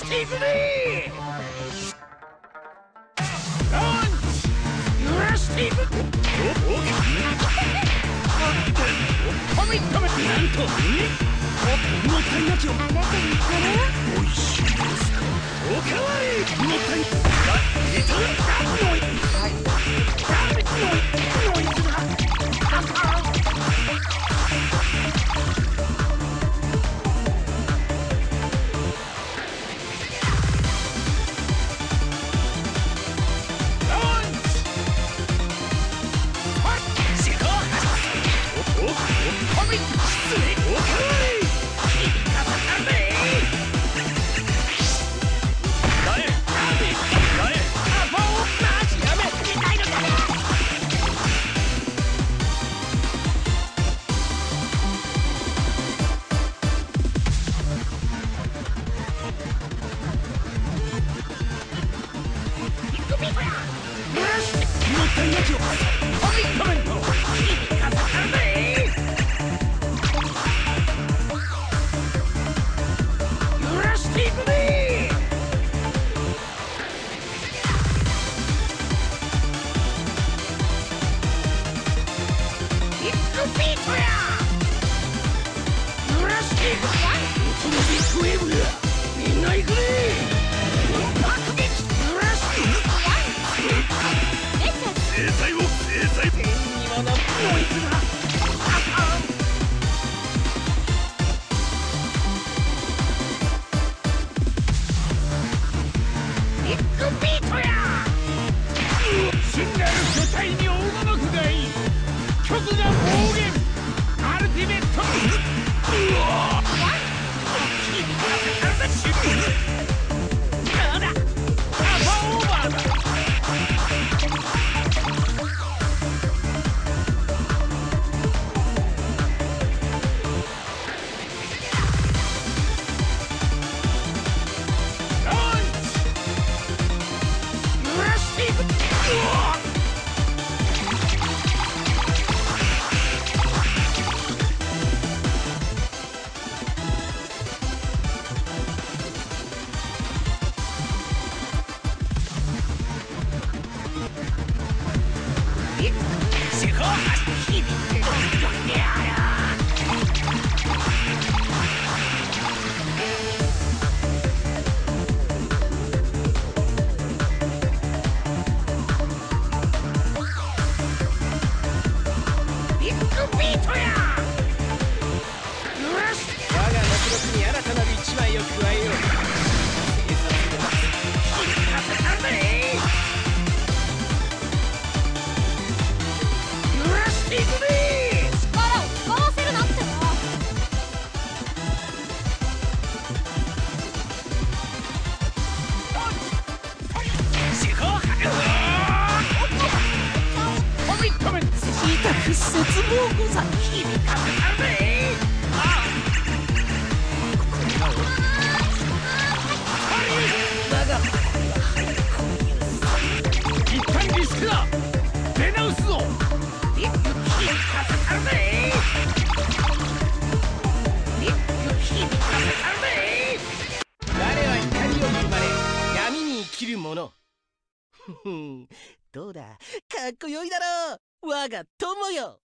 していくね。ランチ揺らしていく。コミットメントなんともったいなきを。あなたにこれはおいしいですか。おかわりもったいいたノイズが絶望ござる。響かせたるぜ。一旦リスクだ。出直すぞ。響かせたるぜ。響かせたるぜ。我は光を生まれ闇に生きる者。どうだ、かっこよいだろう、我が友よ。